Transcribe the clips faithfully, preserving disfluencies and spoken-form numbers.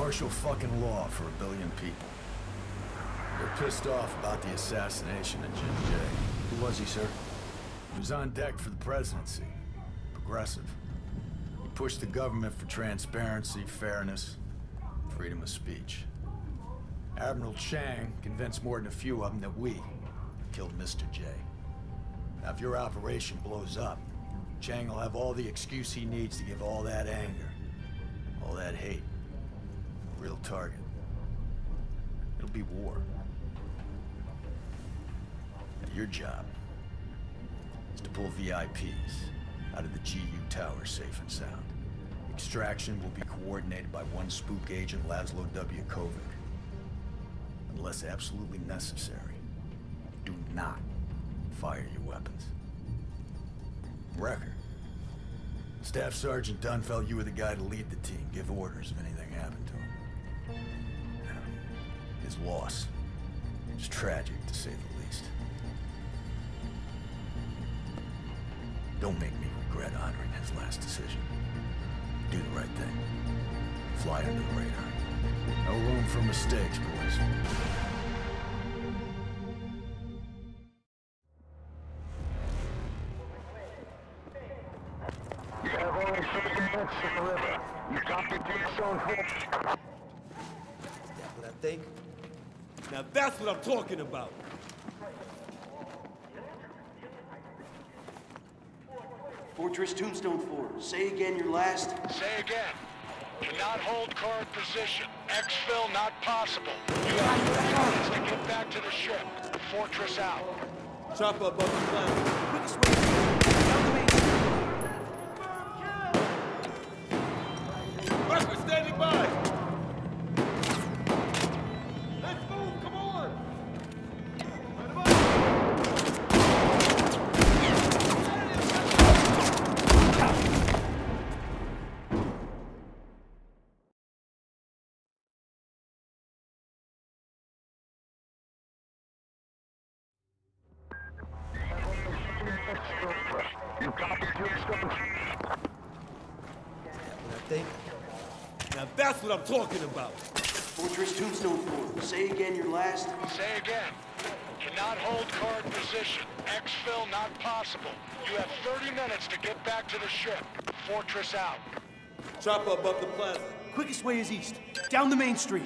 Martial fucking law for a billion people. They're pissed off about the assassination of Jim Jay. Who was he, sir? He was on deck for the presidency. Progressive. He pushed the government for transparency, fairness, freedom of speech. Admiral Chang convinced more than a few of them that we killed Mister J. Now, if your operation blows up, Chang will have all the excuse he needs to give all that anger, all that hate, a real target. It'll be war. Now, your job is to pull V I Ps out of the G U tower safe and sound. Extraction will be coordinated by one spook agent, Laszlo W. Kovic. Unless absolutely necessary, do not fire your weapons. Record. Staff Sergeant Dunn felt you were the guy to lead the team, give orders if anything happened to him. Yeah. His loss is tragic, to say the least. Don't make me regret honoring his last decision. Do the right thing. Fly under the radar. No room for mistakes, boys. You have only thirty minutes in the river. You copy Tombstone four? That's what I think. Now that's what I'm talking about. Fortress Tombstone four. Say again your last. Say again. Cannot hold current position. Exfil not possible. You have thirty minutes to get back to the ship. Fortress out. Chopper above the planet. Quickest way. Down the main street. We're standing by. Let's move. Come on. You copy Tombstone? That's what I think. Now that's what I'm talking about. Fortress Tombstone four. Say again your last. Say again. Cannot hold current position. Exfil not possible. You have thirty minutes to get back to the ship. Fortress out. Chopper above the plaza. Quickest way is east. Down the main street.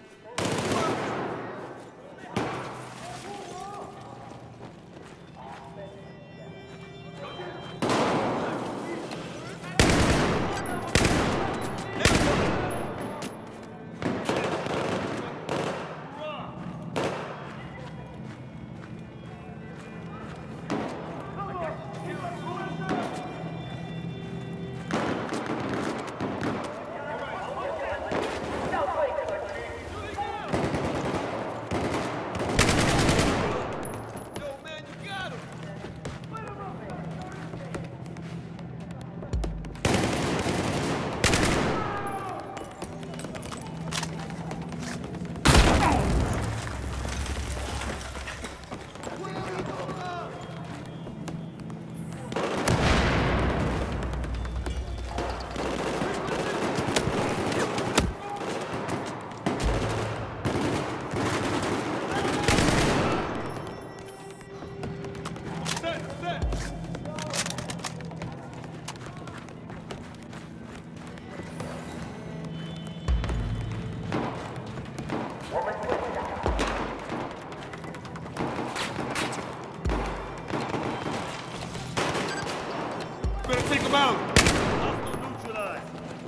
Take him out! Hostile neutralized.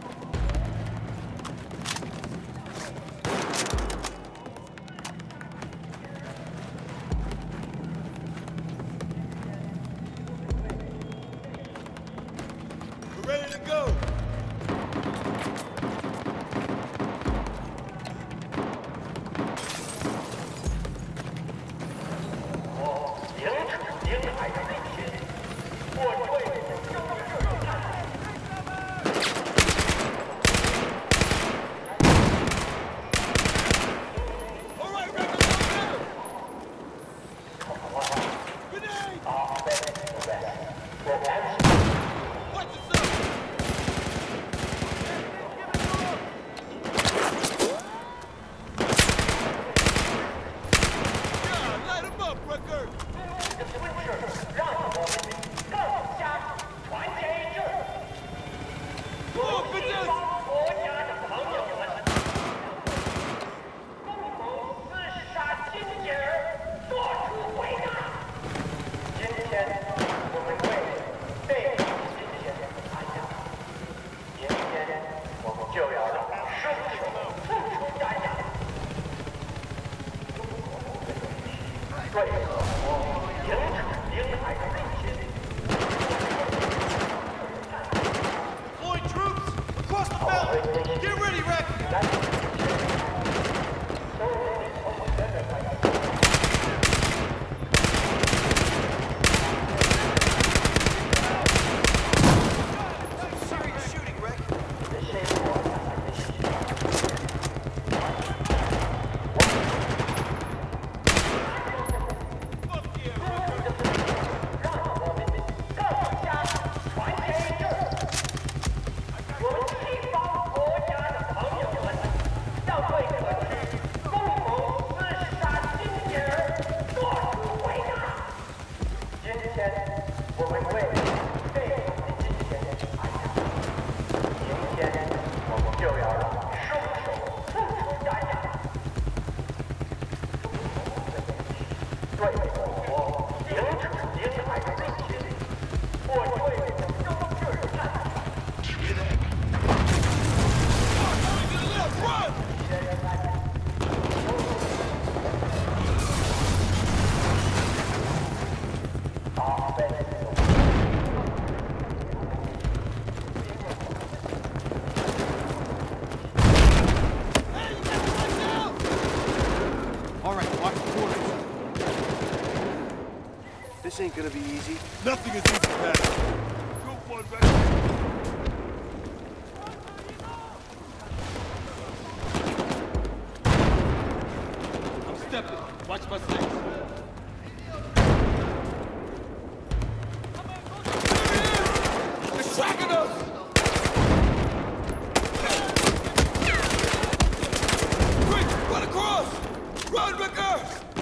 We're ready to go! This ain't gonna be easy. Nothing is easy, Pat. Go one, Rex. I'm stepping. Watch my six. They're tracking us! Quick, run across! Run, Ricker!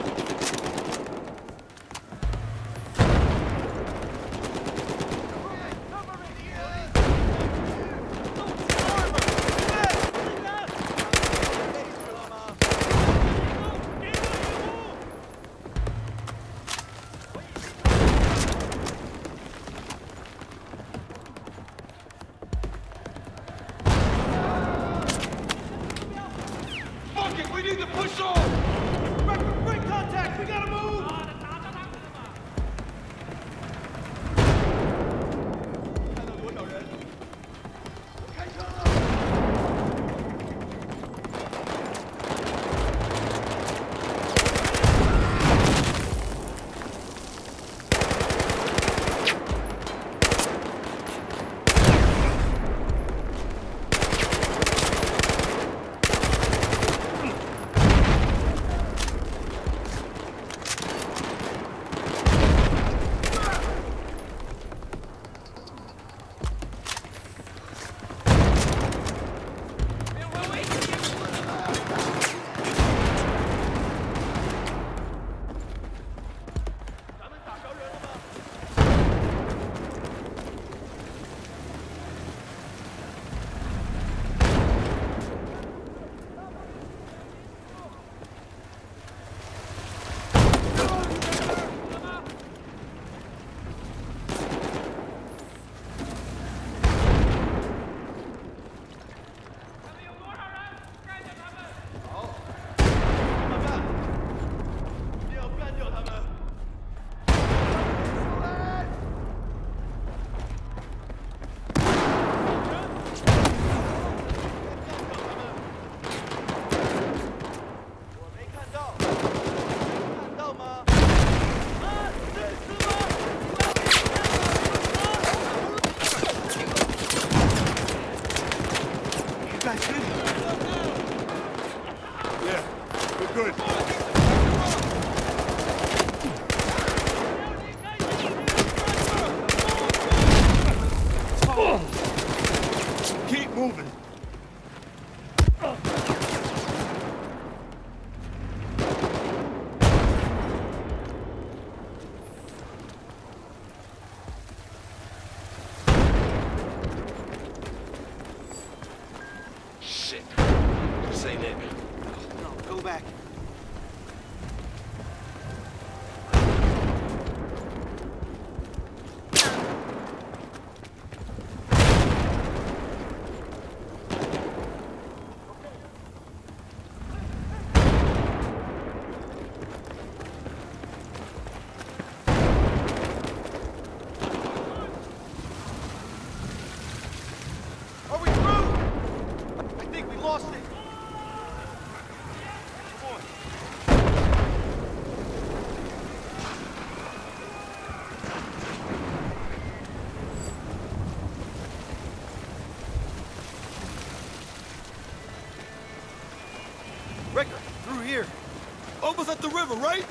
Ricker, through here. Almost at the river, right?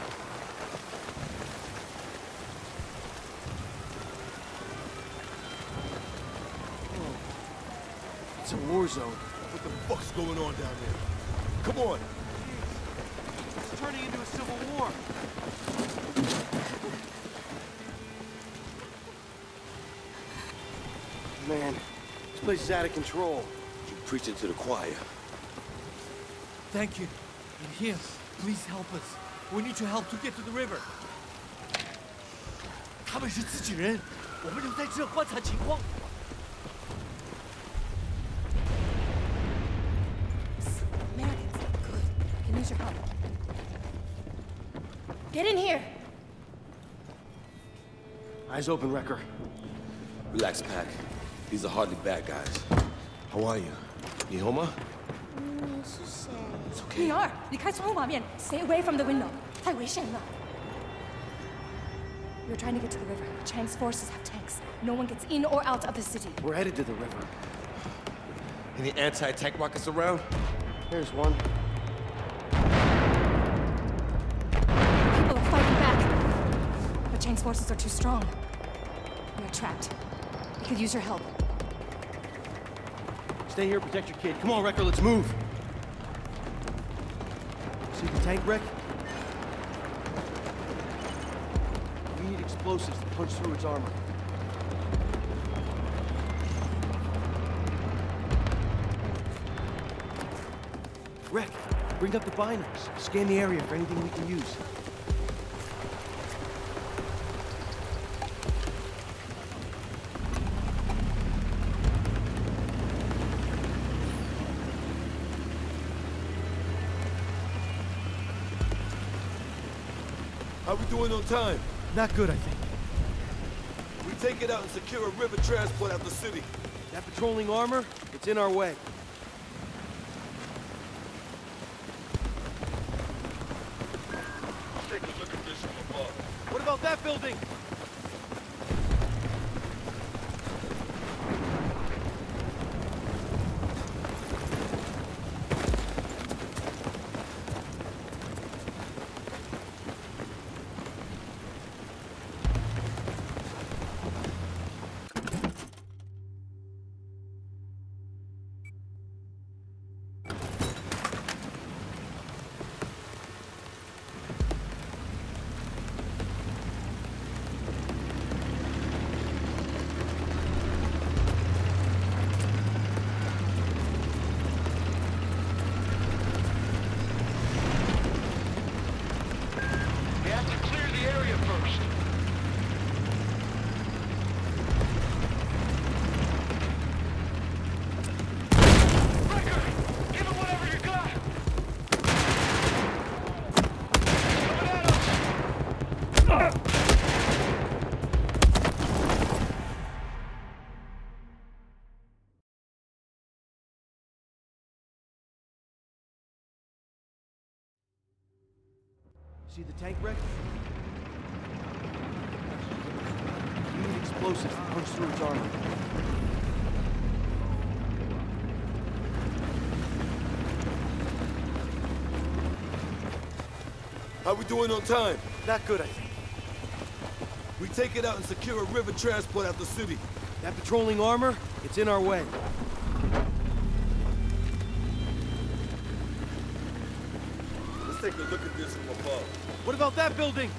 Oh. It's a war zone. What the fuck's going on down there? Come on. It's turning into a civil war. Man, this place is out of control. You're preaching to the choir. Thank you. And here, please help us. We need your help to get to the river. 他们是自己人，我们留在这观察情况。 Get in here! Eyes open, Wrecker. Relax, Pac. These are hardly bad guys. How are you? You home? It's okay. 女儿，你开窗户旁边 ，stay away from the window， 太危险了。We're trying to get to the river. Chang's forces have tanks. No one gets in or out of the city. We're headed to the river. Any anti-tank rockets around? Here's one. People are fighting back, but Chang's forces are too strong. We're trapped. We could use your help. Stay here, protect your kid. Come on, Wrecker, let's move. See the tank wreck? We need explosives to punch through its armor. Wreck, bring up the binocs. Scan the area for anything we can use. How we doing on time? Not good, I think. We take it out and secure a river transport out the city. That patrolling armor, it's in our way. Take a look at this from above. What about that building? We have to clear the area first. Wrecker, give it whatever you got. Coming at us. See the tank wreck? We need explosives to punch through its armor. How we doing on time? Not good, I think. We take it out and secure a river transport out the city. That patrolling armor, it's in our way. Let's take a look at this from above. What about that building?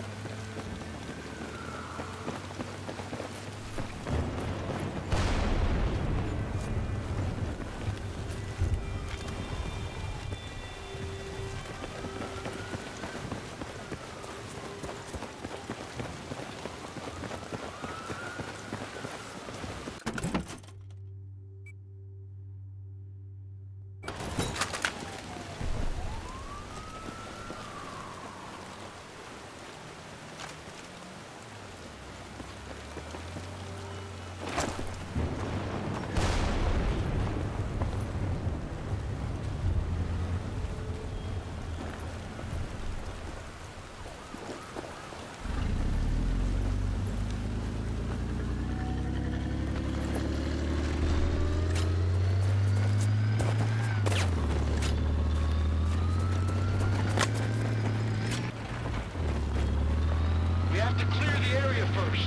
We have to clear the area first.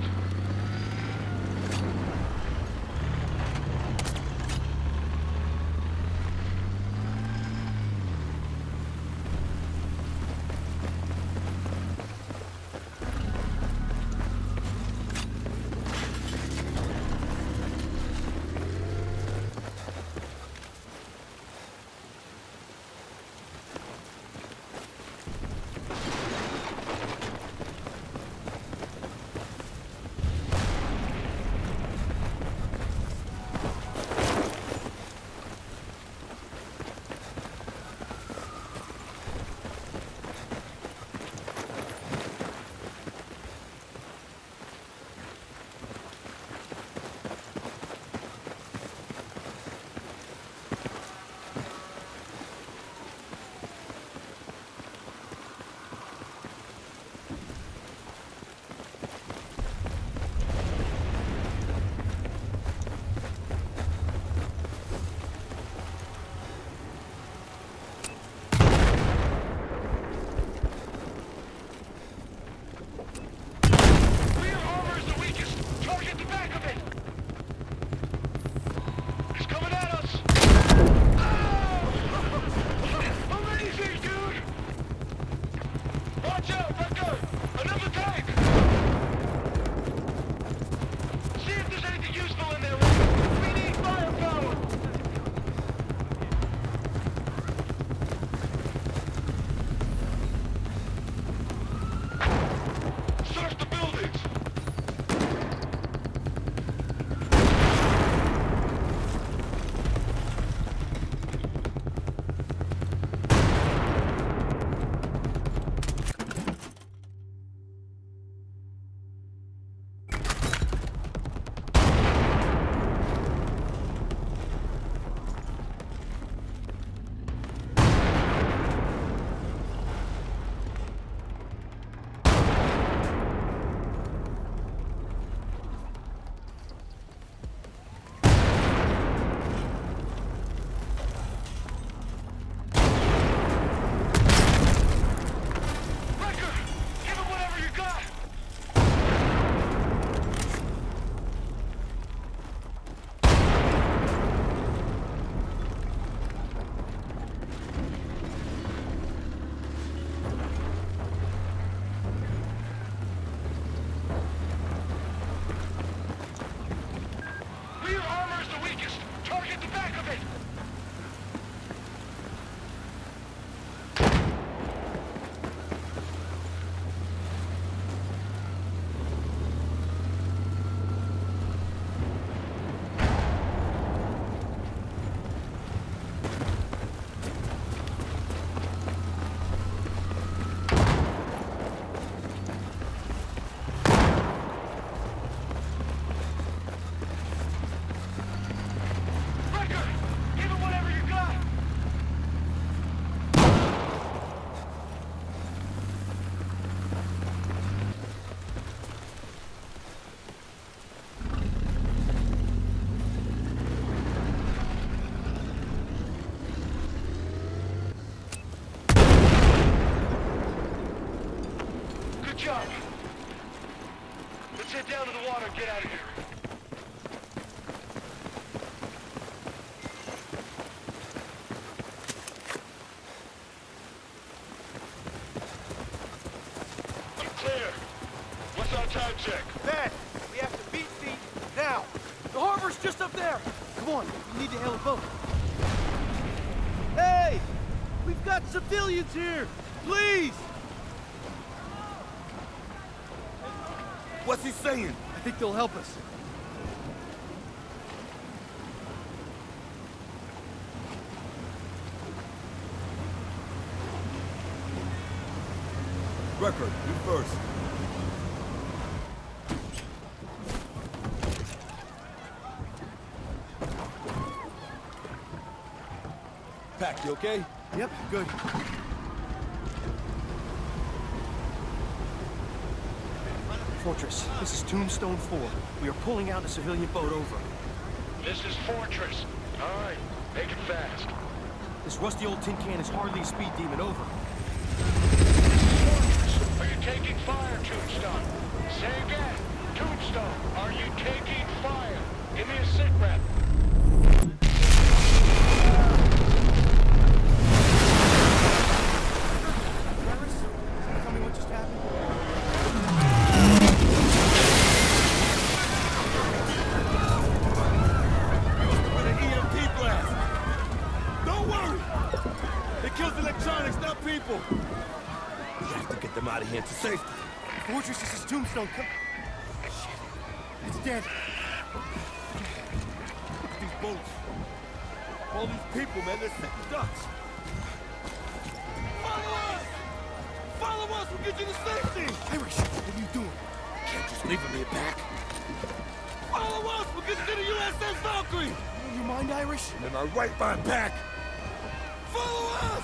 sick. Bad. We have to beat feet now. The harbor's just up there. Come on, we need to hail a boat. Hey! We've got civilians here! Please! What's he saying? I think they'll help us. Record, you first. Pack, you okay? Yep, good. Fortress, this is Tombstone four. We are pulling out a civilian boat over. This is Fortress. All right, make it fast. This rusty old tin can is hardly a speed demon. Over. Fortress, are you taking fire, Tombstone? Say again. Tombstone, are you taking fire? Give me a sit rep. Tell me what just happened. What an E M P blast! Don't worry! It kills electronics, not people! We have to get them out of here to safety. Fortress, this is Tombstone. Come. Shit. It's dead. Look at these boats. All these people, man, they're sitting ducks. Follow us! Follow us! We'll get you to safety! Irish, what are you doing? Can't just leave me back. Follow us! We'll get you to U S S Valkyrie! You in your mind, Irish? And then our right by Pack. Follow us!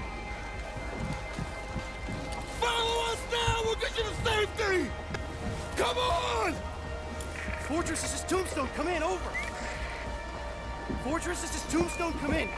Follow us now! We'll get you to safety! Come on! Fortress, this is Tombstone. Come in, over. Fortress, this is Tombstone. Come in.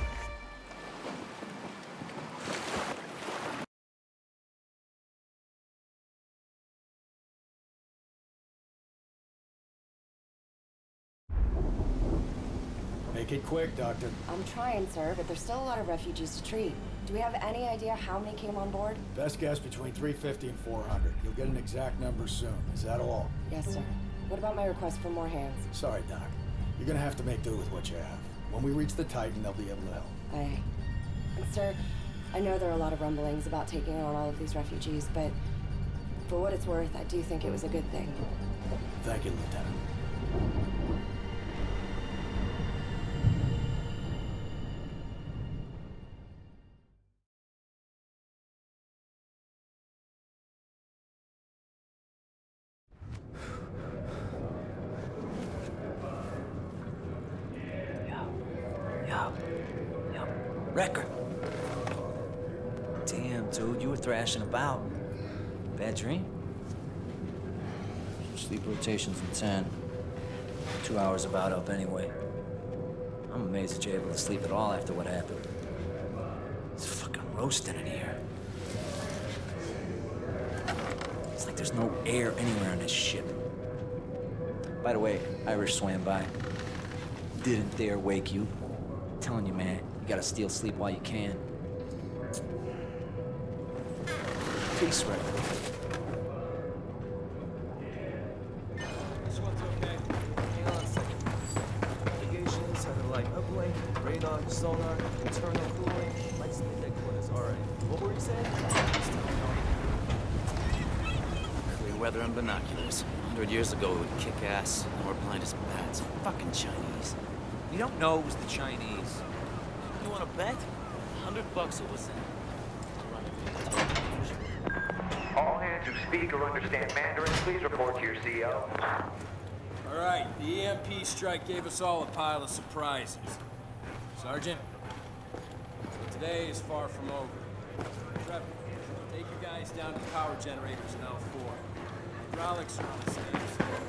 Make it quick, Doctor. I'm trying, sir, but there's still a lot of refugees to treat. Do we have any idea how many came on board? Best guess between three fifty and four hundred. You'll get an exact number soon. Is that all? Yes, sir. What about my request for more hands? Sorry, Doc. You're gonna have to make do with what you have. When we reach the Titan, they'll be able to help. Aye. And, sir, I know there are a lot of rumblings about taking on all of these refugees, but for what it's worth, I do think it was a good thing. Thank you, Lieutenant. Record. Damn, dude, you were thrashing about. Bad dream? Sleep rotations in ten. Two hours about up anyway. I'm amazed that you're able to sleep at all after what happened. It's fucking roasting in here. It's like there's no air anywhere on this ship. By the way, Irish swam by. Didn't dare wake you. I'm telling you, man. You gotta steal sleep while you can. Peace, Record. This one's okay. Hang on a second. Navigations, satellite uplink, radar, sonar, internal cooling, lights in the headquarters. All right. What were you saying? Clear weather and binoculars. A hundred years ago, we would kick ass. Now we're blind as bats. Fucking Chinese. You don't know it was the Chinese. You want to bet? A hundred bucks it was in. All hands who speak or understand Mandarin, please report to your C O. All right, the E M P strike gave us all a pile of surprises. Sergeant, today is far from over. Trevor, take you guys down to the power generators in L four. Hydraulics are on the stage.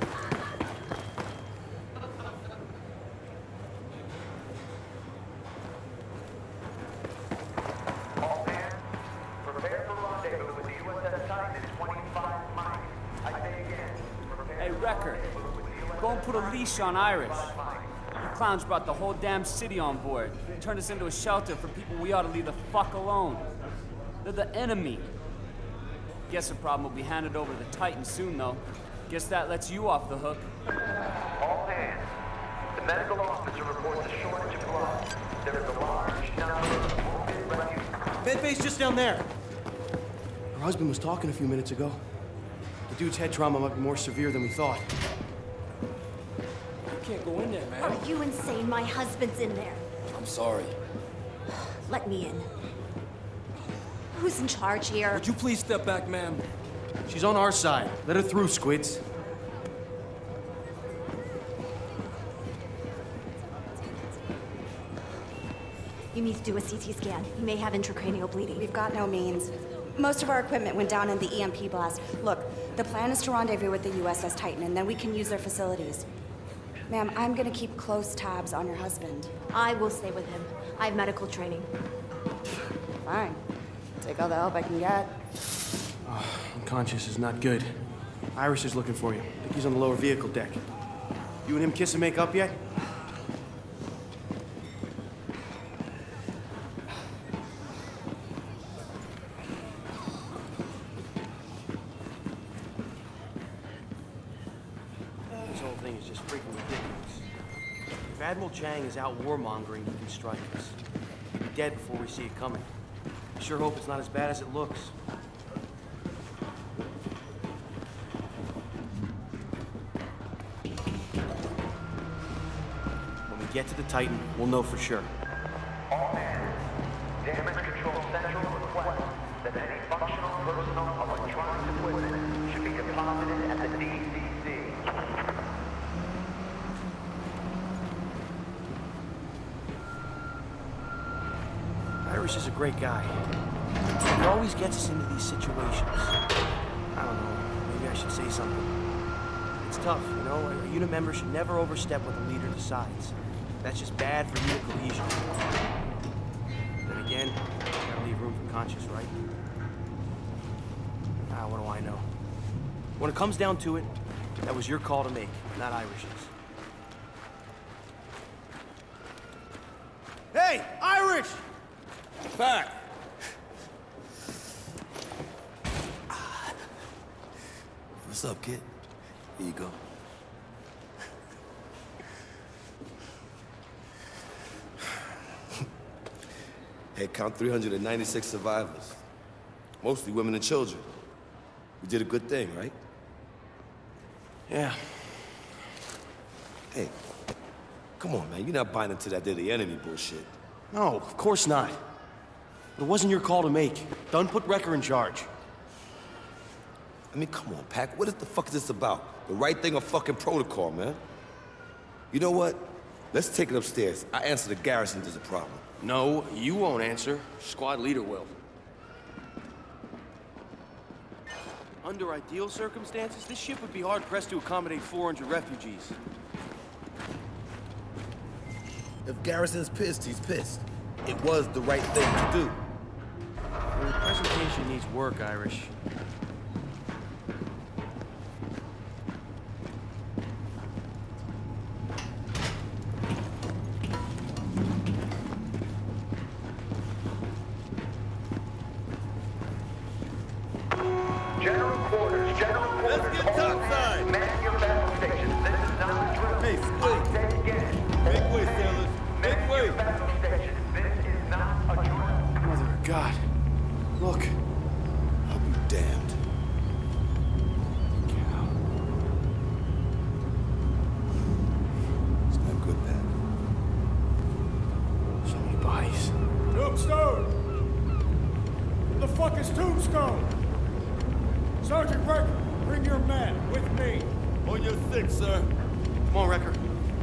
Go and put a leash on Irish. You clowns brought the whole damn city on board. Turned us into a shelter for people we ought to leave the fuck alone. They're the enemy. Guess the problem will be handed over to the Titan soon, though. Guess that lets you off the hook. All hands. The medical officer reports a shortage of blood. There is a large number of wounded refugees. Medbay's just down there. Her husband was talking a few minutes ago. The dude's head trauma might be more severe than we thought. You can't go in there, man. Are you insane? My husband's in there. I'm sorry. Let me in. Who's in charge here? Would you please step back, ma'am? She's on our side. Let her through, Squids. You need to do a C T scan. You may have intracranial bleeding. We've got no means. Most of our equipment went down in the E M P blast. Look, the plan is to rendezvous with the U S S Titan, and then we can use their facilities. Ma'am, I'm gonna keep close tabs on your husband. I will stay with him. I have medical training. Fine. Take all the help I can get. Oh, unconscious is not good. Irish is looking for you. I think he's on the lower vehicle deck. You and him kiss and make up yet? This whole thing is just freaking ridiculous. If Admiral Chang is out warmongering, he can strike us. He'll be dead before we see it coming. I sure hope it's not as bad as it looks. When we get to the Titan, we'll know for sure. All hands. Damage Control Central requests that any functional personal electronic equipment should be deposited at the D C C. Irish is a great guy. He always gets us into these situations. I don't know, maybe I should say something. It's tough, you know? A unit member should never overstep what the leader decides. That's just bad for unit cohesion. Then again, you gotta leave room for conscience, right? Ah, what do I know? When it comes down to it, that was your call to make, not Irish's. Hey, Irish! Back! What's up, kid? Here you go. Head count three hundred ninety-six survivors. Mostly women and children. We did a good thing, right? Yeah. Hey, come on, man. You're not buying into that they're the enemy bullshit. No, of course not. But it wasn't your call to make. Dunn put Wrecker in charge. I mean, come on, Pac. What the fuck is this about? The right thing or fucking protocol, man? You know what? Let's take it upstairs. I answer the garrison there's a problem. No, you won't answer. Squad leader will. Under ideal circumstances, this ship would be hard-pressed to accommodate four hundred refugees. If Garrison's pissed, he's pissed. It was the right thing to do. Your presentation needs work, Irish. General quarters, general quarters. Let's get topside. Man your battle stations. This is not a drill. Hey, Squid. Say again. Make way, sailors. Make Man way. your battle stations. This is not a drill. Mother of God. Look. I'll be damned. It's not good, Pat. So many bodies. Tombstone! Where the fuck is Tombstone? Sergeant Wrecker, bring your man with me. On your six, sir. Come on, Wrecker.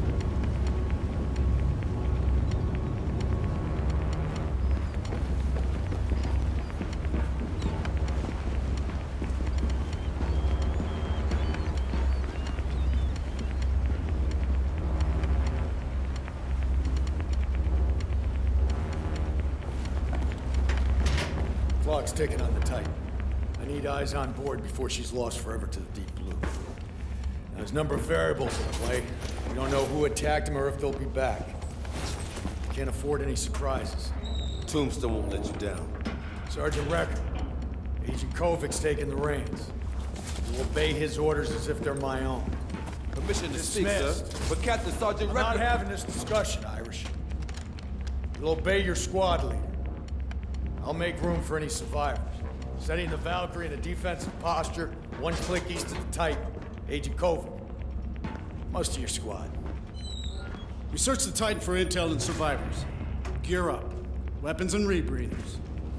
Clock's ticking on the Titan. I need eyes on board before she's lost forever to the deep blue. Now, there's a number of variables in play. We don't know who attacked him or if they'll be back. Can't afford any surprises. Tombstone won't let you down. Sergeant Wrecker, Agent Kovic's taking the reins. You obey his orders as if they're my own. Permission to speak, sir. But Captain Sergeant I'm not having this discussion, Irish. You'll obey your squad leader. I'll make room for any survivors. Setting the Valkyrie in a defensive posture, one click east of the Titan. Agent Kovac. Most of your squad. We searched the Titan for intel and survivors. Gear up. Weapons and rebreathers.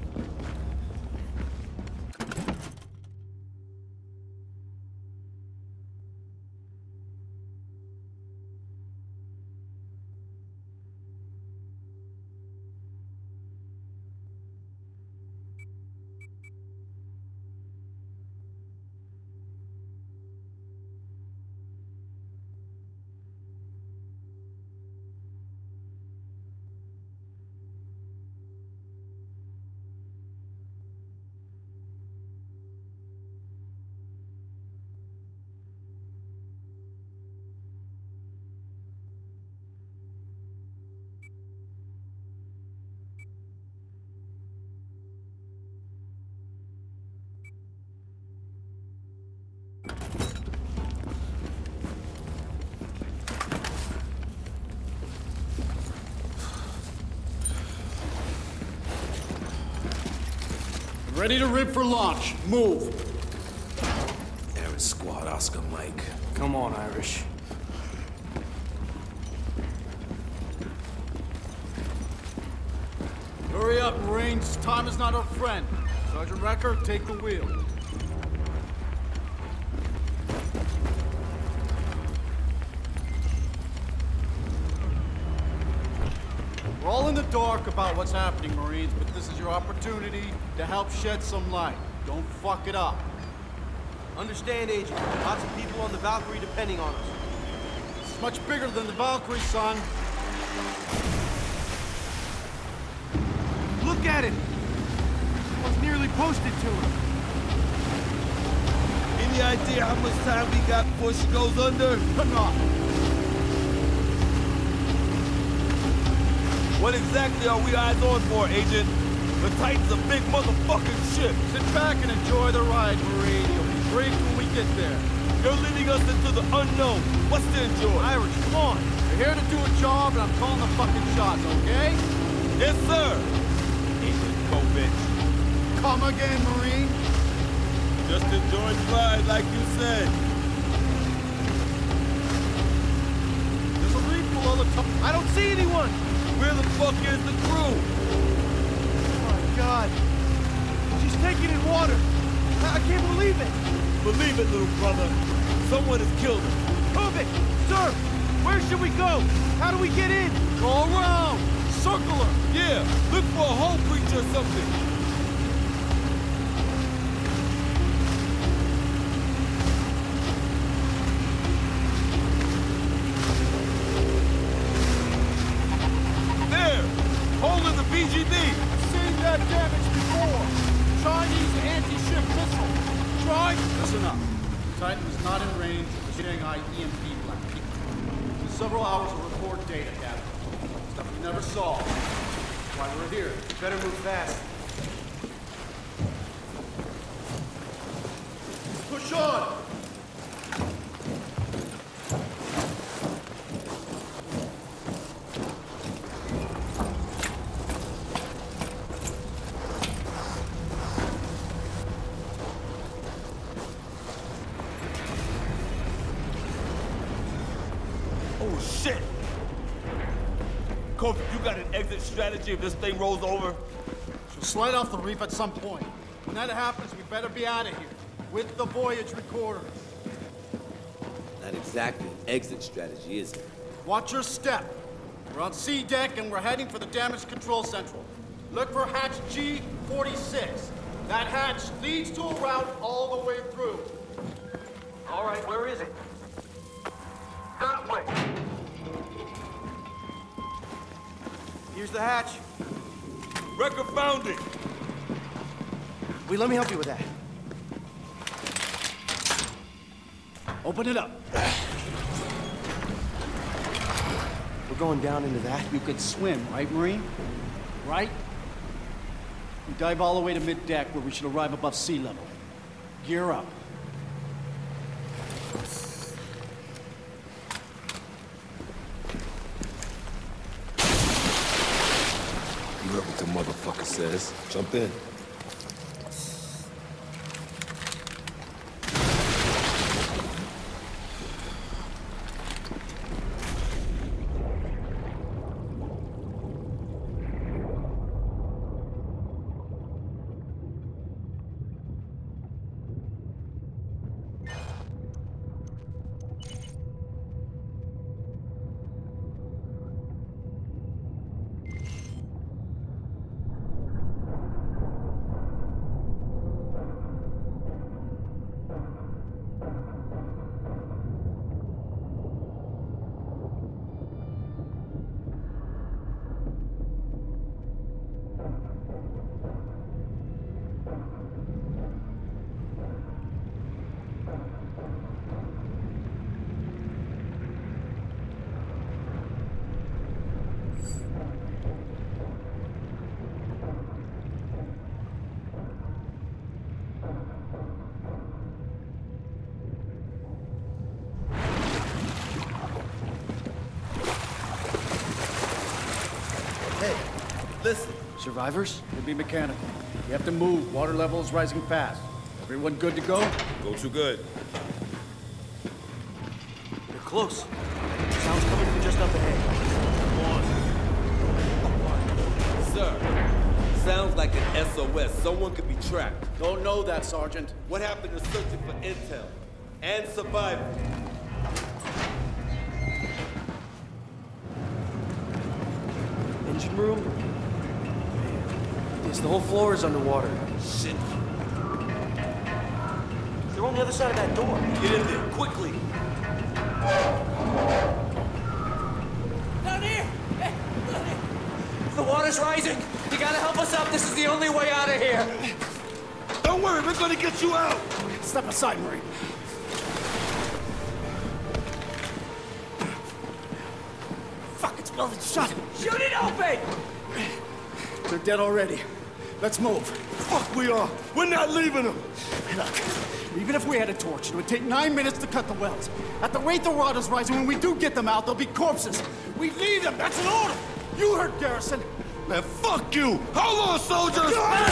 Ready to rip for launch. Move. Air Squad, Oscar Mike. Come on, Irish. Hurry up, Marines. Time is not our friend. Sergeant Recker, take the wheel. We're all in the dark about what's happening, Marines, but this is your opportunity to help shed some light. Don't fuck it up. Understand, Agent. Lots of people on the Valkyrie depending on us. It's much bigger than the Valkyrie, son. Look at it! It's nearly posted to him. Any idea how much time we got before she goes under? Enough. What exactly are we eyes on for, Agent? The Titan's a big motherfucking ship. Sit back and enjoy the ride, Marine. You'll be briefed when we get there. You're leading us into the unknown. What's to enjoy? Irish, come on. You're here to do a job, and I'm calling the fucking shots, okay? Yes, sir. Agent Kovac. Come again, Marine. Just enjoy the ride, like you said. There's a reef below the top. I don't see anyone. Where the fuck is the crew? Oh my God. She's taking in water. I, I can't believe it. Believe it, little brother. Someone has killed her. Kovac! Sir! Where should we go? How do we get in? Go around! Circle her! Yeah, look for a hole breach or something. There! Hole in the B G B! I've seen that damage before! Chinese anti-ship missile! Try? Listen up. Titan is not in range of the Shanghai E M P blast. In several hours of report data, Captain. Stuff we never saw. That's why we're here. Better move fast. Push on! Oh, shit! Kovac, you got an exit strategy if this thing rolls over? She'll slide off the reef at some point. When that happens, we better be out of here. With the voyage recorders. Not exactly an exit strategy, is it? Watch your step. We're on C deck and we're heading for the damage control central. Look for hatch G forty-six. That hatch leads to a route all the way through. All right, where is it? That way. Here's the hatch. Record found it. Wait, let me help you with that. Open it up. We're going down into that. You could swim, right, Marine? Right? We dive all the way to mid-deck where we should arrive above sea level. Gear up. what the motherfucker says. Jump in. Listen. Survivors? It'll be mechanical. You have to move. Water level is rising fast. Everyone good to go? Go too good. They're close. Sounds coming from just up ahead. Come on. Sir, sounds like an S O S. Someone could be trapped. Don't know that, Sergeant. What happened to searching for intel and survival? Engine room? The whole floor is underwater. Shit. They're on the other side of that door. Get in there, quickly. Down here! Hey, down here! The water's rising! You gotta help us out. This is the only way out of here. Don't worry, we're gonna get you out. Step aside, Marine. Fuck, it's welded shut. Shoot it open! They're dead already. Let's move. Fuck we are! We're not leaving them! Look, even if we had a torch, it would take nine minutes to cut the welds. At the rate the water's rising, when we do get them out, they'll be corpses. We leave them, that's an order! You heard Garrison! Man, fuck you! Hold on, soldiers!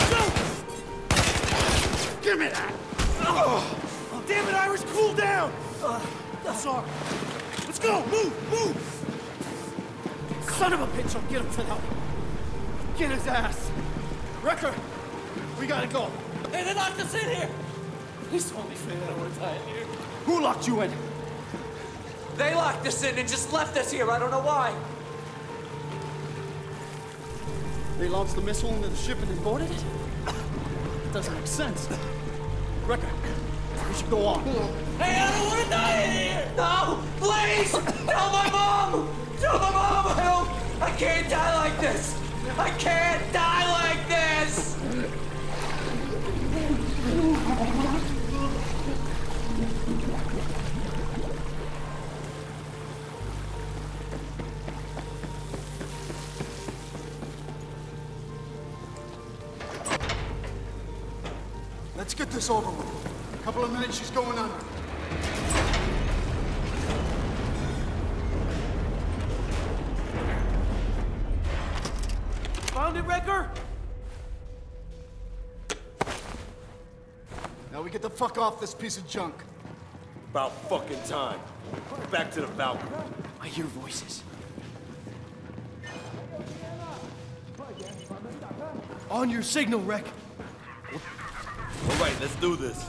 Give me that! Oh, oh, damn it, Irish, cool down! Uh, sorry. Let's go, move, move! Son of a bitch, I'll get him for that one. Get his ass! Wrecker, we gotta go. Hey, they locked us in here! Please don't be fair that we're dying here. Who locked you in? They locked us in and just left us here. I don't know why. They launched the missile into the ship and then boarded it? It doesn't make sense. Wrecker, we should go on. Hey, I don't want to die in here! No! Please! Tell my mom! Tell my mom! Help! I can't die like this! I can't die like this! Let's get this over with. A couple of minutes, she's going under. Found it, Wrecker? Now we get the fuck off this piece of junk. About fucking time. Back to the Falcon. I hear voices. On your signal, Wreck. All right, let's do this.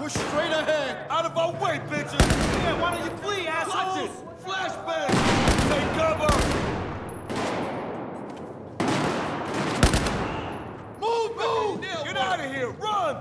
We're straight ahead. Out of our way, bitches! Yeah, why don't you flee, assholes? Flashbang! Take cover! Move, move! Get out of here! Run!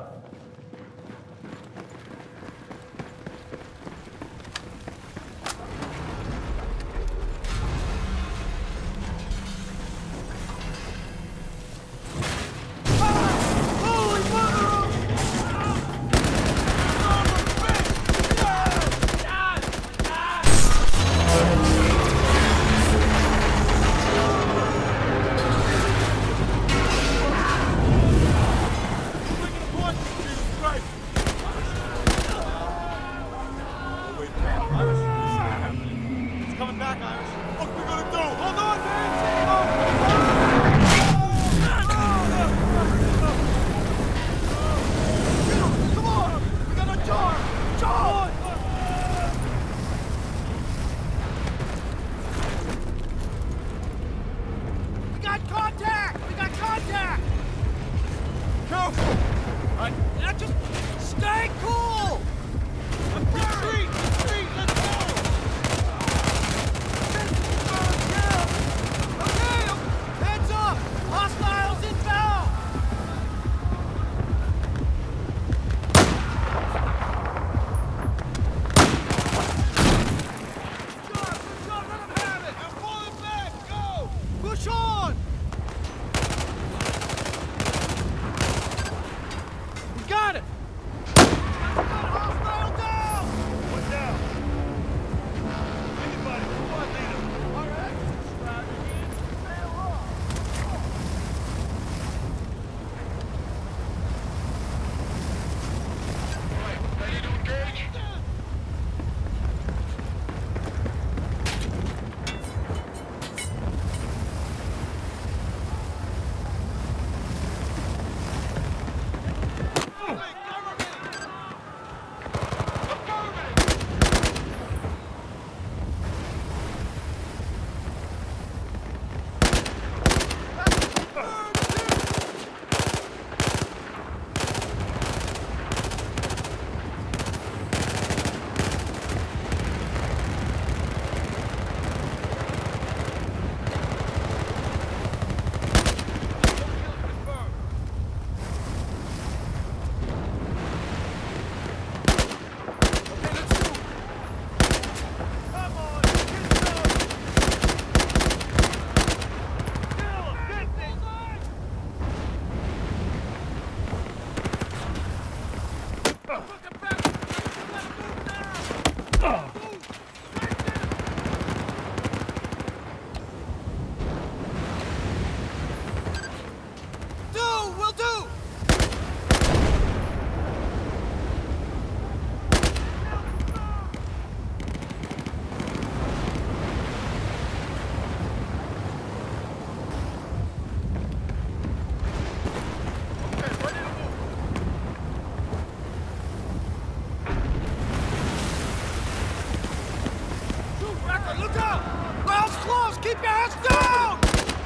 Keep your hands down!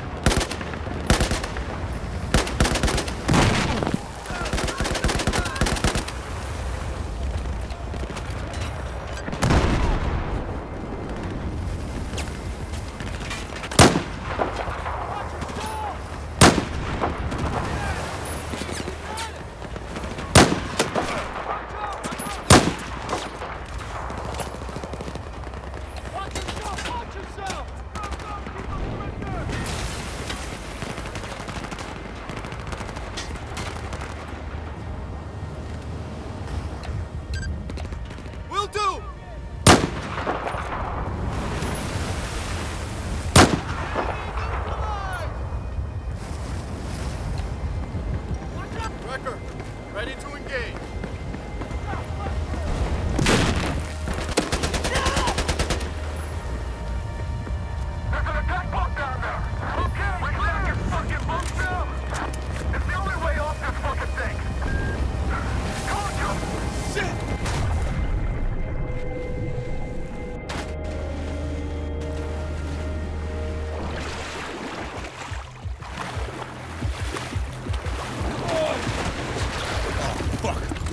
Ready to engage. There's an attack boat down there. Okay, we gotta get fucking boats down. It's the only way off this fucking thing. Come on, Joe. Shit! Fuck!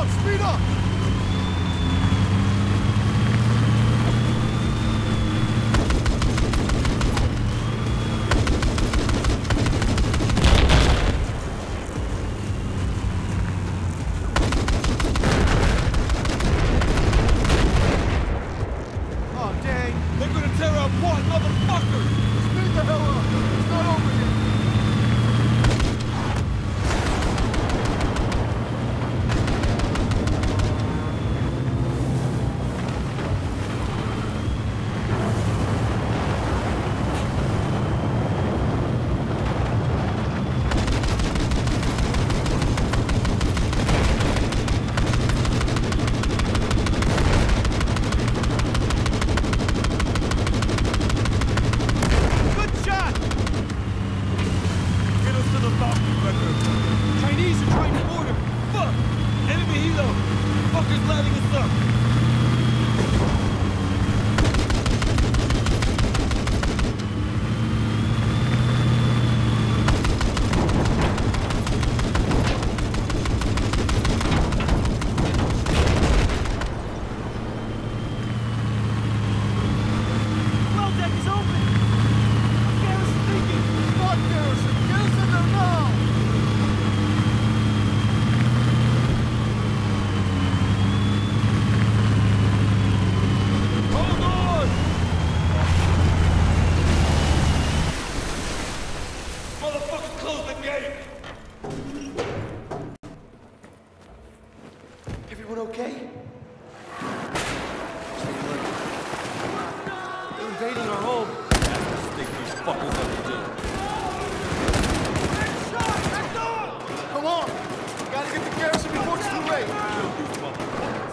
speed up! Everyone okay? They're invading our home. That's the mistake these fuckers ever did. Come on! We gotta get the garrison before it's too late! Kill these motherfuckers.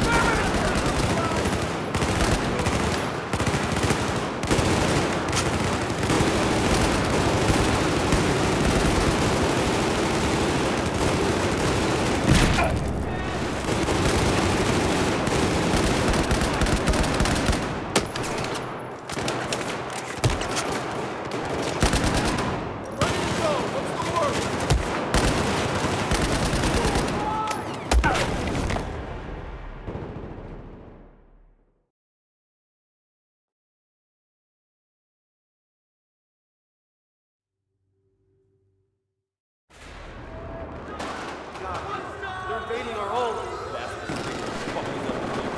They're invading our home. That's the mistake these fuckers ever did.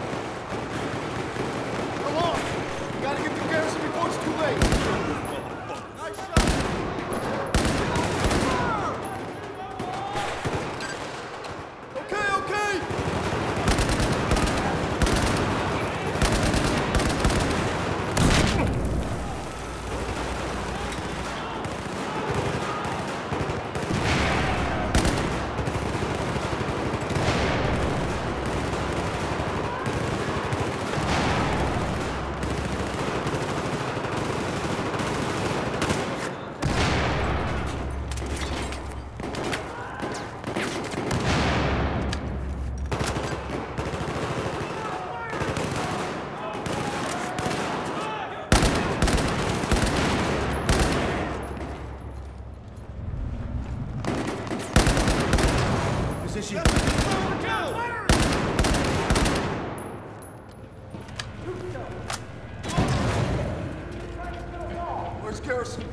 Come on! We gotta get the garrison before it's too late! Kill these motherfuckers. Nice shot! Okay, okay! Position. Where's garrison?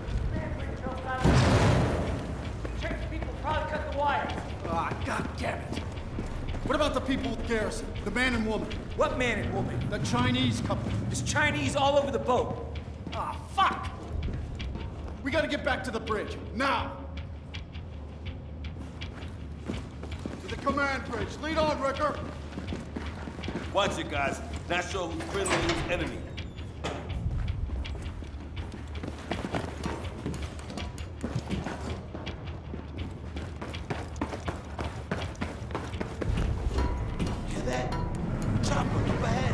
Church people probably cut the wires. Ah, god damn it! What about the people with garrison? The man and woman? What man and woman? The Chinese couple. There's Chinese all over the boat. Ah, fuck! We gotta get back to the bridge, now! To the command bridge. Lead on, Ricker! Watch it, guys. Not sure who's friendly and who's enemy. Hear that? Chopper up ahead.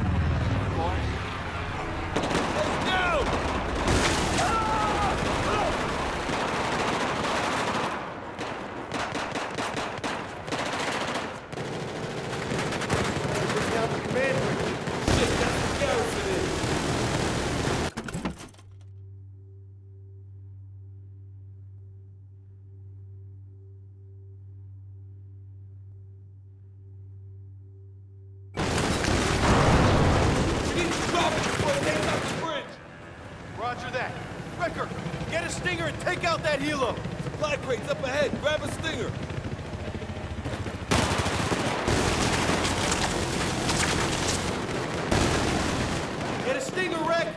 Let's go! Down the command bridge. Shit, that's the garrison Take out that helo! Supply crates up ahead! Grab a Stinger! Get a Stinger wreck!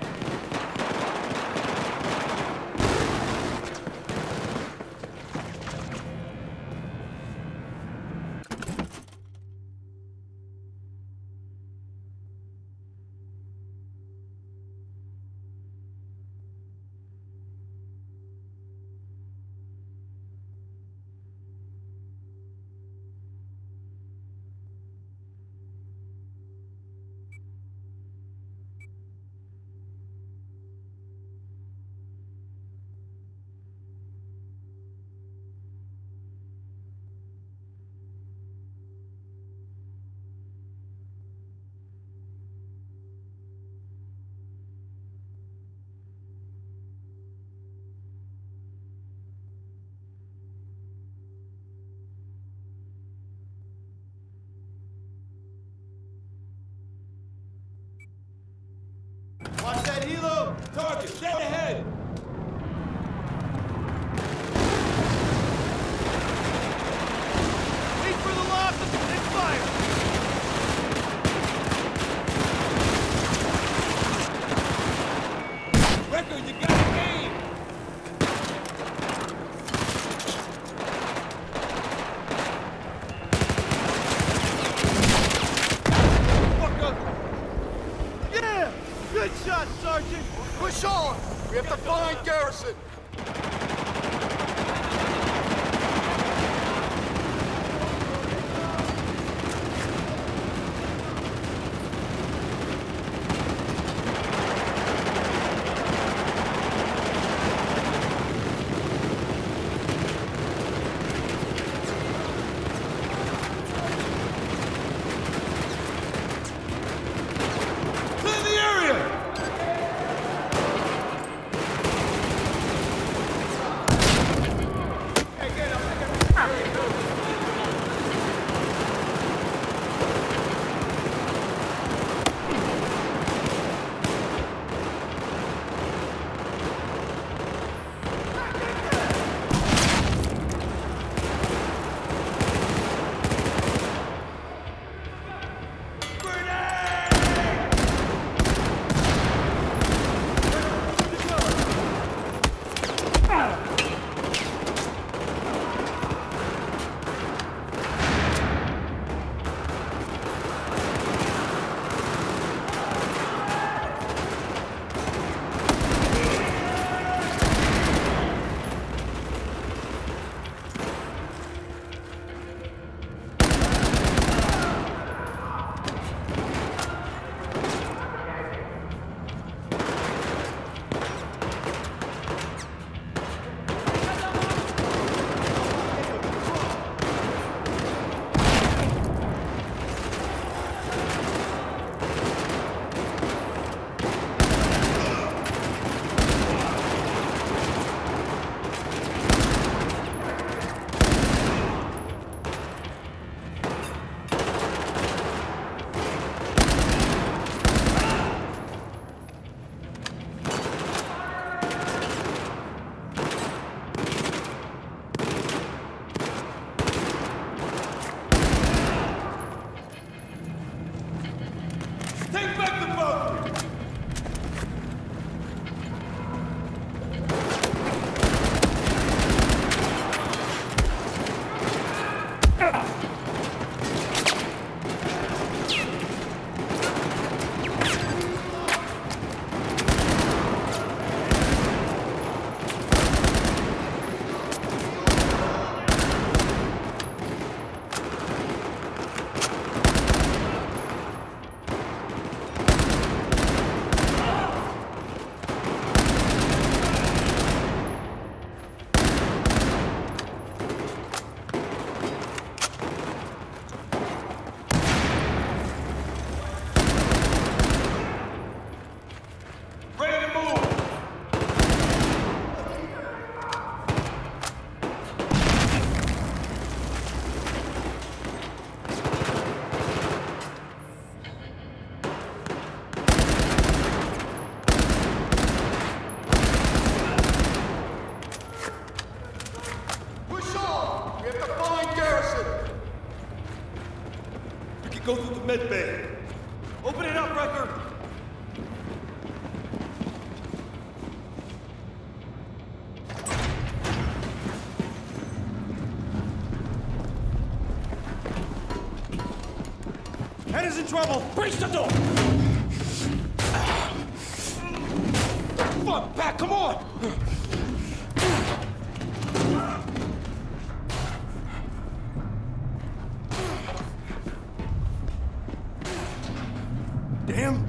Watch that helo! Target, dead ahead! Wait for the lock and fire! Record, you got a game! Yeah! Good shot, Sergeant! Push on! We have to find Garrison! Clear the area! should go through the med bay. Open it up, Wrecker! Head is in trouble! Breach the door! Fuck, back, come on! Damn!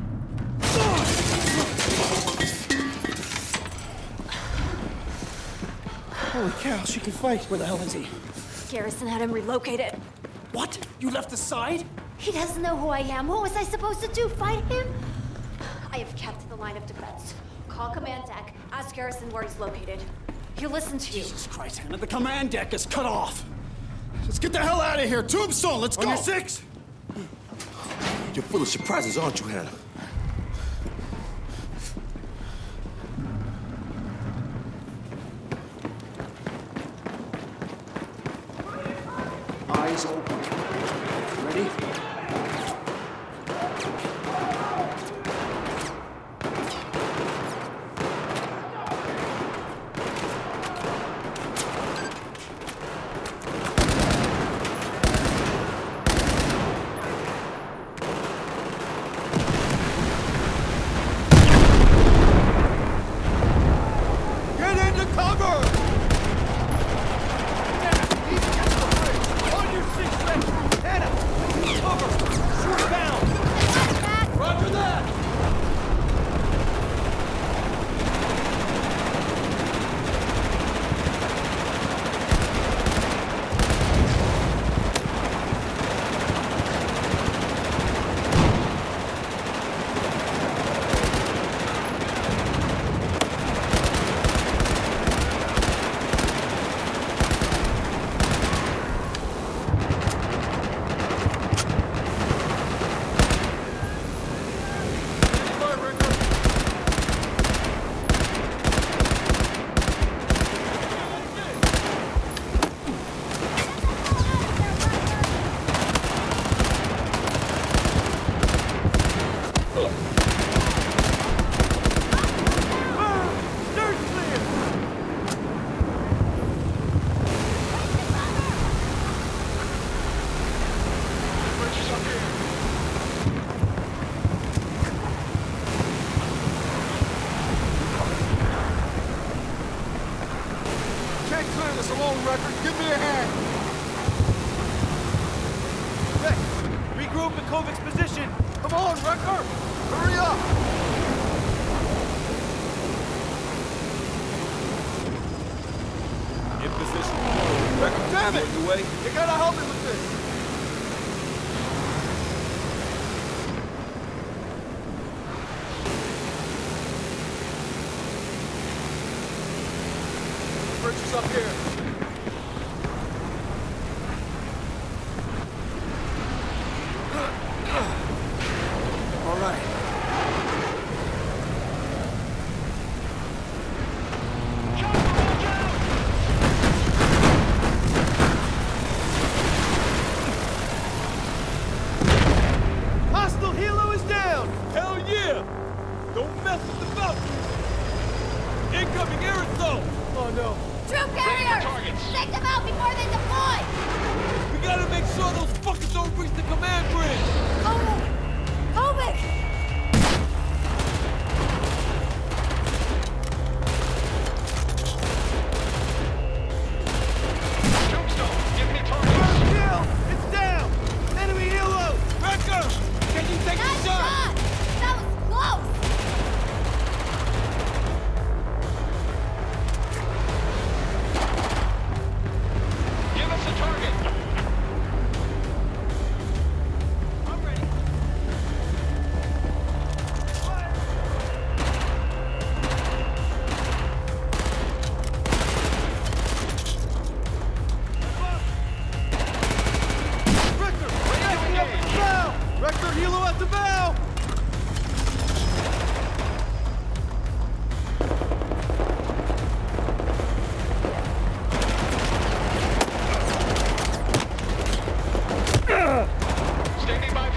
Holy cow, she can fight. Where the hell is he? Garrison had him relocated. What? You left the side? He doesn't know who I am. What was I supposed to do? Fight him? I have kept the line of defense. Call command deck. Ask Garrison where he's located. He'll listen to you. Jesus Christ, Hannah, the command deck is cut off. Let's get the hell out of here. Tombstone, let's go. On your six. You're full of surprises, aren't you, Hannah? Eyes open. Ready? Standing by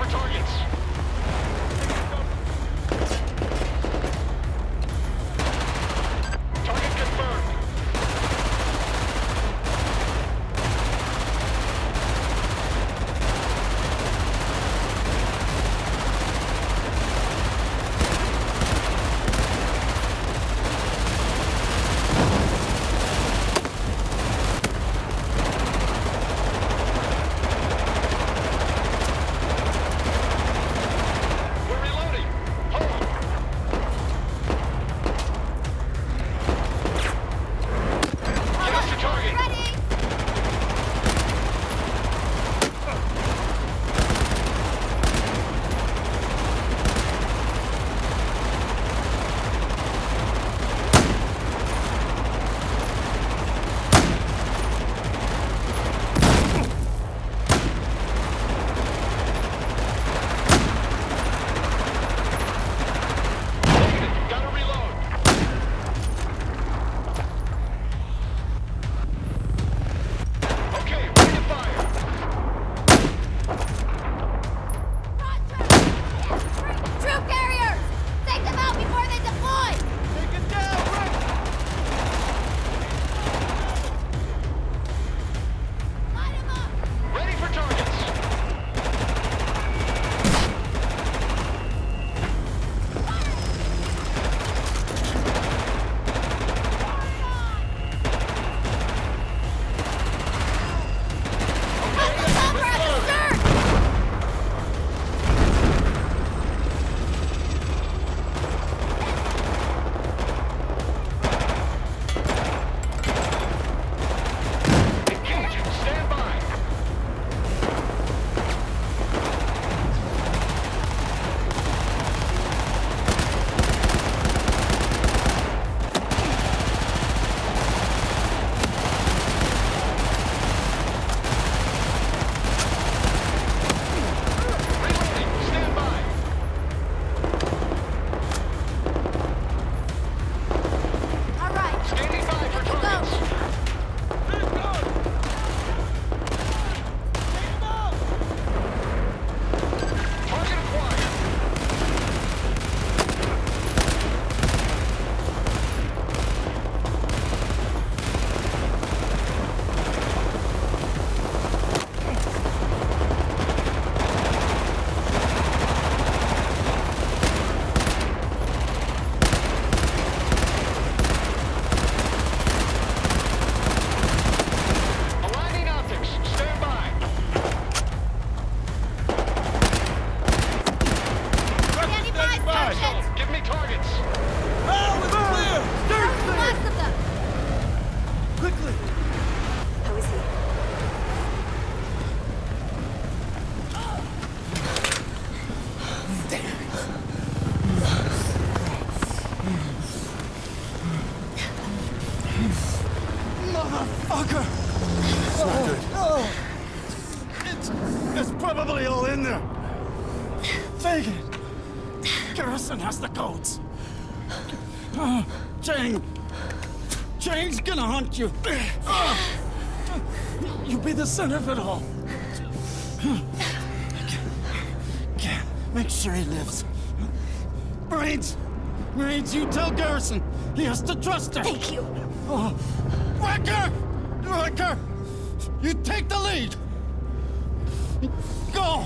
probably all in there. Take it. Garrison has the codes. Uh, Chang. Chang's gonna hunt you. Uh, you be the center of it all. Make sure he lives. Brains. Brains, you tell Garrison. He has to trust her. Thank you. Oh. Wrecker! Wrecker! You take the lead! Go!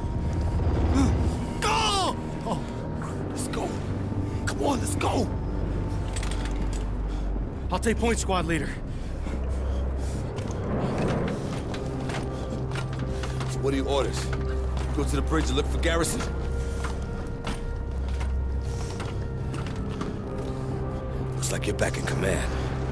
Go! Oh. Let's go. Come on, let's go! I'll take point, squad leader. So what are your orders? Go to the bridge and look for Garrison? Looks like you're back in command.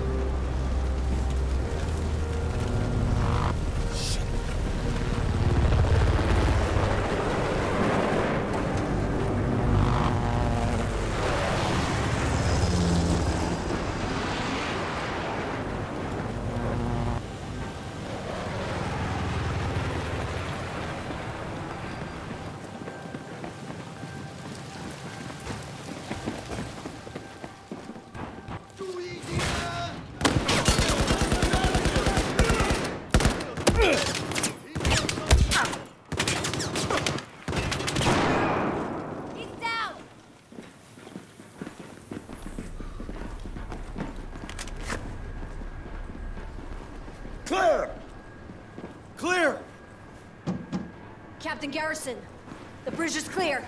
Clear! Clear! Captain Garrison, the bridge is clear.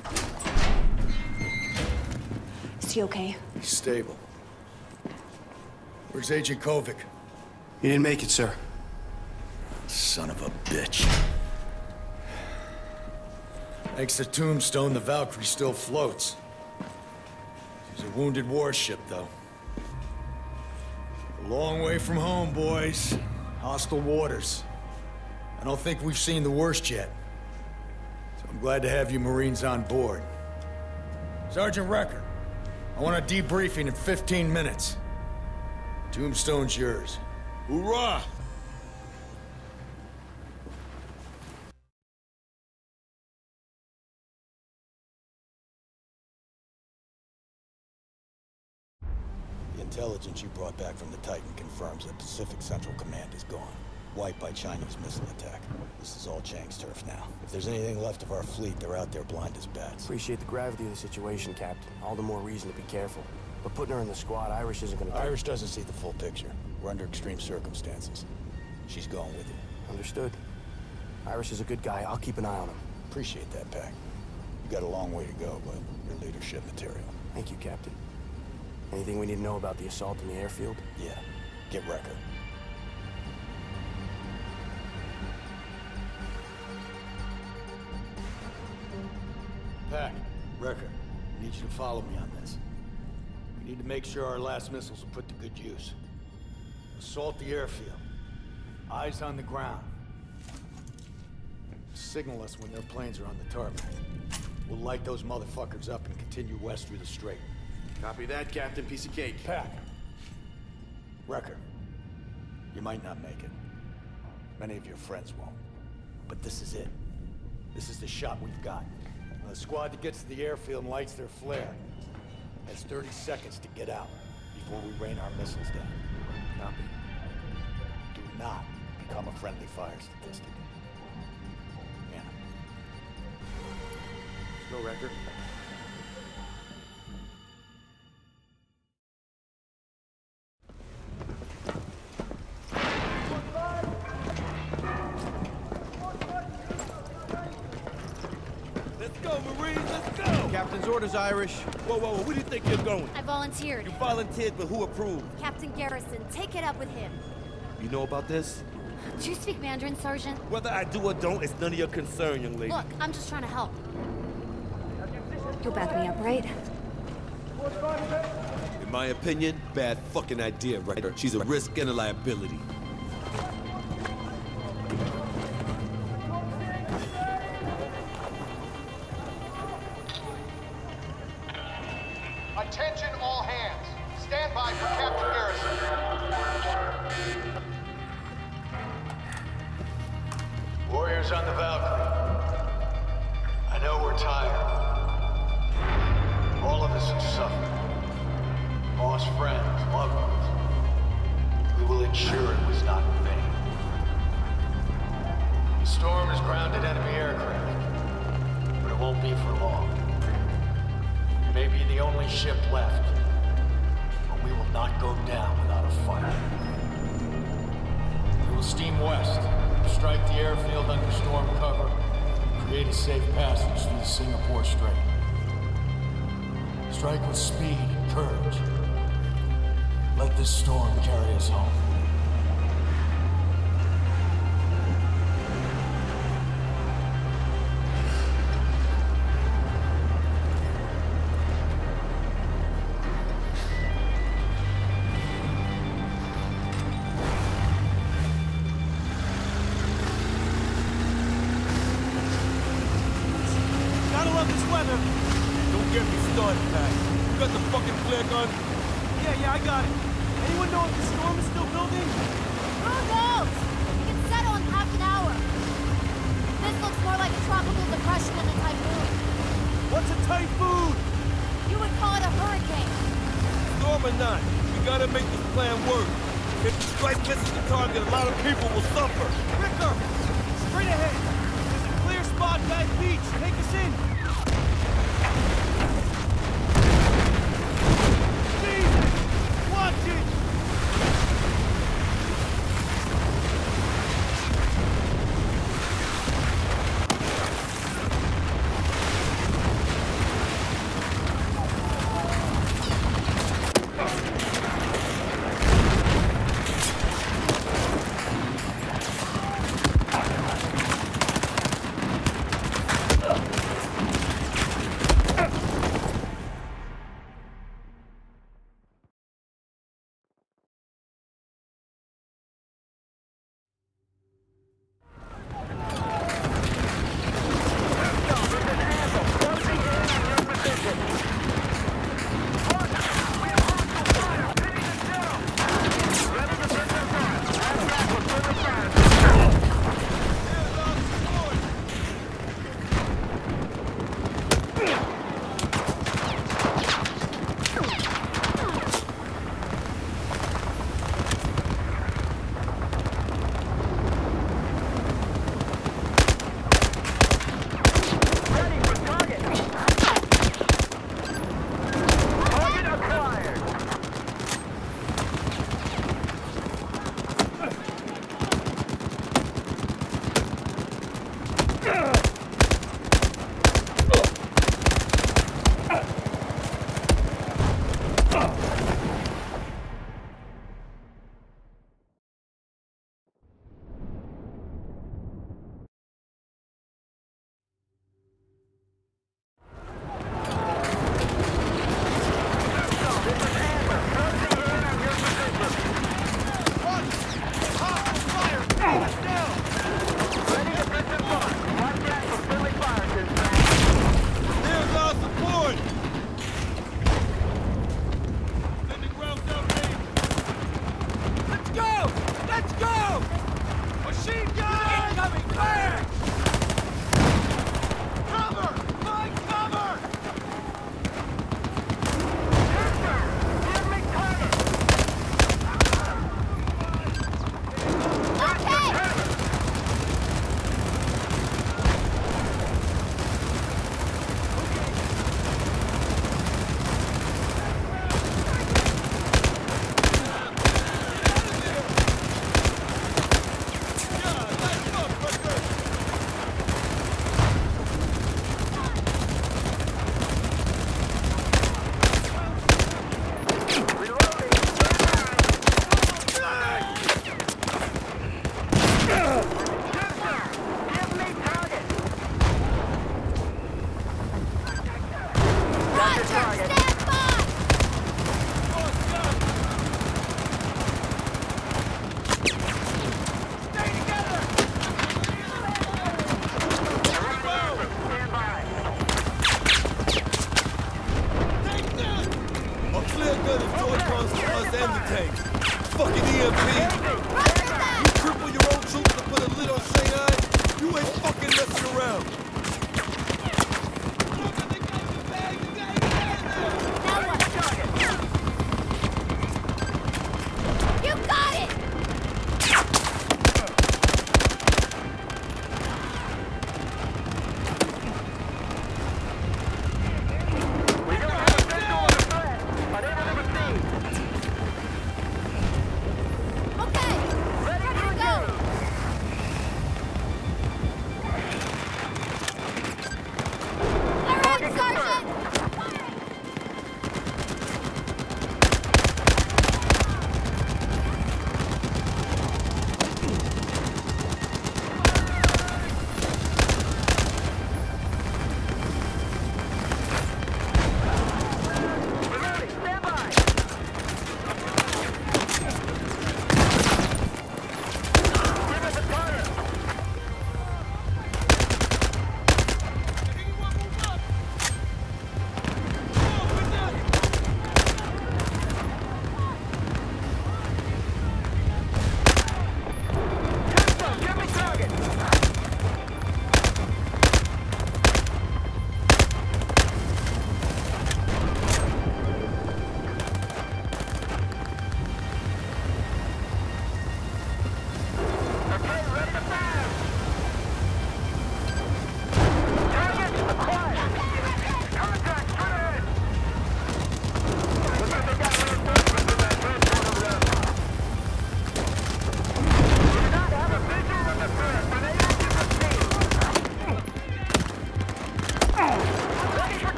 Is he okay? He's stable. Where's Agent Kovic? He didn't make it, sir. Son of a bitch. Thanks to Tombstone, the Valkyrie still floats. She's a wounded warship, though. A long way from home, boys. Hostile waters. I don't think we've seen the worst yet. So I'm glad to have you Marines on board. Sergeant Wrecker, I want a debriefing in fifteen minutes. Tombstone's yours. Hoorah! The intelligence you brought back from the Titan confirms that Pacific Central Command is gone. Wiped by Chinese missile attack. This is all Chang's turf now. If there's anything left of our fleet, they're out there blind as bats. Appreciate the gravity of the situation, Captain. All the more reason to be careful. But putting her in the squad, Irish isn't gonna... Irish doesn't see the full picture. We're under extreme circumstances. She's going with you. Understood. Irish is a good guy. I'll keep an eye on him. Appreciate that, Pac. You got a long way to go, but you're leadership material. Thank you, Captain. Anything we need to know about the assault in the airfield? Yeah. Get Wrecker. Pac, Wrecker, I need you to follow me on this. We need to make sure our last missiles are put to good use. Assault the airfield. Eyes on the ground. Signal us when their planes are on the tarmac. We'll light those motherfuckers up and continue west through the strait. Copy that, Captain. Piece of cake. Pac. Wrecker. You might not make it. Many of your friends won't. But this is it. This is the shot we've got. When the squad that gets to the airfield and lights their flare has thirty seconds to get out before we rain our missiles down. Copy. Do not become a friendly fire statistic. Anna. No record. Let's go, Marines, let's go! Captain's orders, Irish. Whoa, whoa, whoa, where do you think you're going? I volunteered. You volunteered, but who approved? Captain Garrison, take it up with him. You know about this? Do you speak Mandarin, Sergeant? Whether I do or don't, it's none of your concern, young lady. Look, I'm just trying to help. You'll back me up, right? In my opinion, bad fucking idea, right? She's a risk and a liability. Attention all hands. Stand by for Captain Garrison. Warriors on the Valkyrie. know we're tired. All of us have suffered. Lost friends, loved ones. We will ensure it was not in vain. The storm has grounded enemy aircraft, but it won't be for long. We may be the only ship left, but we will not go down without a fight. We will steam west, strike the airfield under storm cover, create a safe passage through the Singapore Strait. Strike with speed and courage. Let this storm carry us home. Gotta love this weather. Don't get me started, Pat. You got the fucking flare gun? Yeah, yeah, I got it. Anyone know if the storm is still building? Who knows? We can settle in half an hour. This looks more like a tropical depression than a typhoon. What's a typhoon? You would call it a hurricane. Storm or not, we gotta make this plan work. If the strike misses the target, a lot of people will suffer. Ricker! Straight ahead! There's a clear spot by the beach. Take us in! Jesus! Watch it!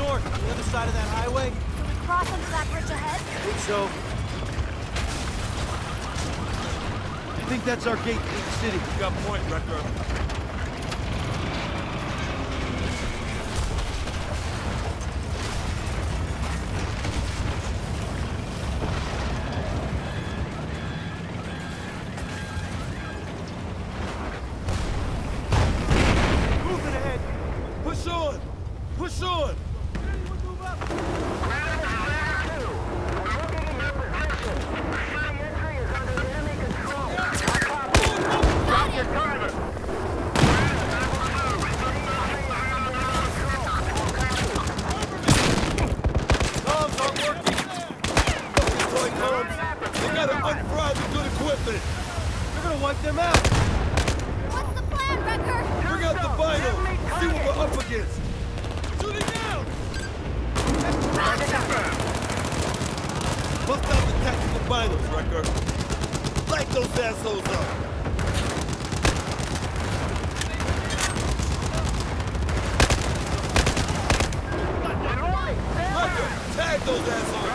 north, on the other side of that highway. Do we cross under that bridge ahead? I think so. I think that's our gate to the city. You got point, Wrecker. Moving ahead. Push on! Push on! We're gonna wipe them out! What's the plan, Wrecker? Bring out the vinyl! See what we're up against! Shooting down! Bust out the tactical vinyls, Wrecker! Light those assholes up! Wrecker, tag those assholes!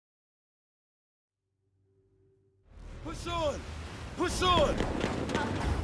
Push on! Push on!